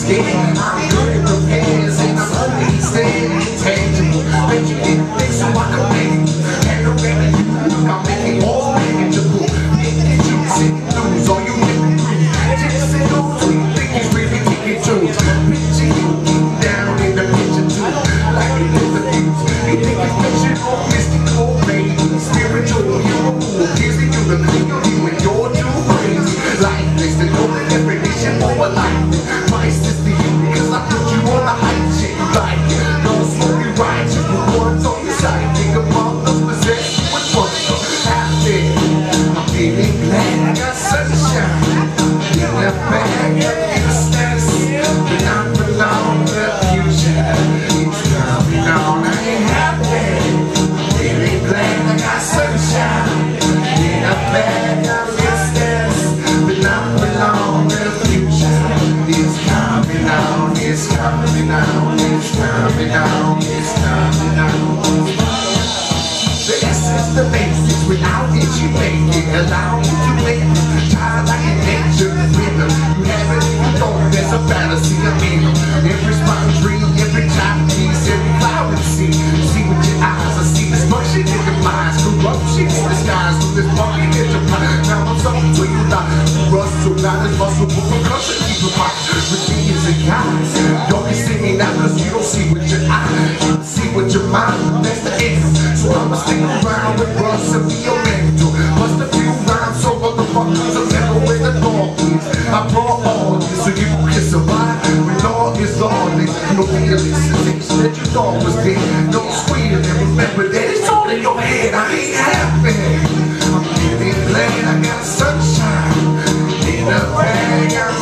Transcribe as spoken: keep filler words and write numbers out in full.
dead. I'm good at repairs and I'm understanding tangible. Bet you didn't think so I could make it. And the remedy, I'm making all manageable. Juicy news, all you niggas do. Juicy news, who you think is really taking tunes? Picture you getting down in the picture too. Like you live the news. You think it's fiction or mystical, baby. Spiritual hero who gives you the clean you and your two brains. Life is the golden definition for a life. Vice is the you because I put you on the hype shit you like. No smoking righteous, but one's on your side. Think about the possession with one. Out there, I'm feeling glad I got sunshine. In the bag of your status, but I'm belong to the future. It's coming on, I ain't happy. Feeling glad I got sunshine. In the bag of your status, but I'm belong to the future. It's coming on, it's coming on, it's coming on, it's coming on. The essence, the basics, without it you make it. Allow you to make it. Try like an nature rhythm. You haven't even thought there's a fallacy of me. Every spot tree, every child piece, every cloud you see. See with your eyes, I see destruction in your minds. Corruption in the skies, through this fucking enterprise. Now I'm something to you not. Rustle, not as muscle, but percussion, keep it mind. With me as a guy. Don't be singing now cause you don't see with your eyes. You see with your mind, that's the end. So I'ma stick around with Russ and be your mentor. Bust a few rhymes so motherfuckers will never win the dog, please. I brought all this so you can survive. When all is all this, no realization that you thought was dead. No squealing and remember that it's all in your head. I ain't happy. I'm feeling glad I got sunshine in the bag. I'm